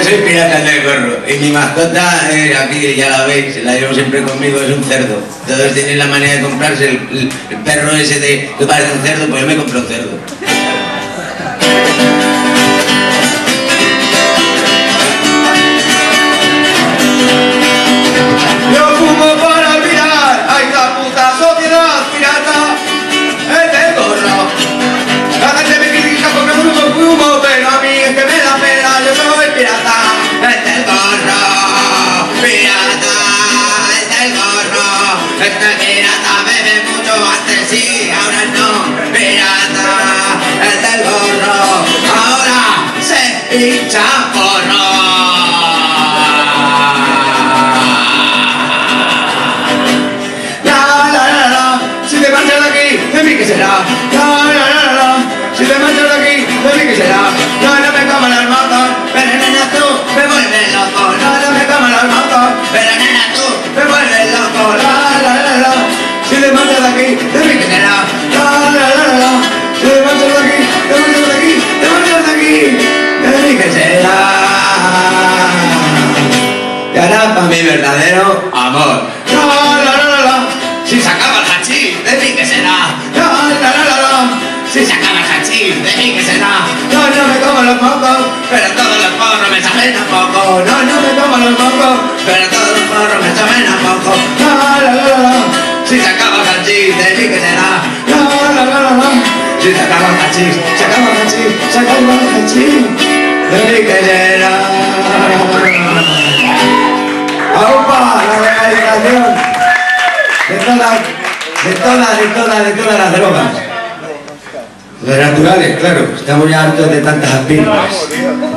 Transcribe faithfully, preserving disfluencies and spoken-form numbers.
soy pirata del gorro y mi mascota, eh, aquí ya la veis, la llevo siempre conmigo, es un cerdo. Todos tienen la manera de comprarse el, el, el perro ese de que parece un cerdo, pues yo me compro un cerdo. Yo fumo para olvidar a esta puta sociedad pirata, el del gorro. La gente me critica porque fumo, fumo, pero a mí es que me da pena, yo soy pirata, el del gorro. Pirata, el del gorro. Este pirata bebe mucho, antes sí, ahora no. Pirata, el del gorro. Ahora se hincha porro. ¿De mí qué será? La, la, la, la, la. Si te marchas de aquí, ¿de mí qué será? No, no me coman las motos, pero nena tú me vuelves loco. No, no me coman las motos, pero nena tú me vuelves loco. La, la, la, la. Si te marchas de aquí, ¿de mí qué será? La, la, la, la. Si te marchas de aquí, te marchas de aquí, te marchas de aquí, ¿de mí qué será? Y ahora para mi verdadero amor. La, la, la, la, la. Si se acaba el hachís, ¿de mí qué será? La, la, la, la, la. Si se acaba el hachís, ¿de mí qué será? No, no me como los mocos, pero todos los porros me saben a poco. No, no me como los mocos, pero todos los porros me saben a poco. La, la, la, la, la. Si se acaba el hachís, ¿de mí qué será? La, la, la, la, la. Si se acaba el hachís, se acaba el hachís, se acaba el hachís, ¿de mí qué será? ¡Aupa! La legalización de todas, de todas, de todas, de todas las drogas. Las naturales, claro, estamos ya hartos de tantas aspirinas.